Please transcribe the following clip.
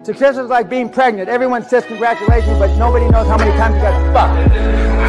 Success is like being pregnant. Everyone says congratulations, but nobody knows how many times you got fucked.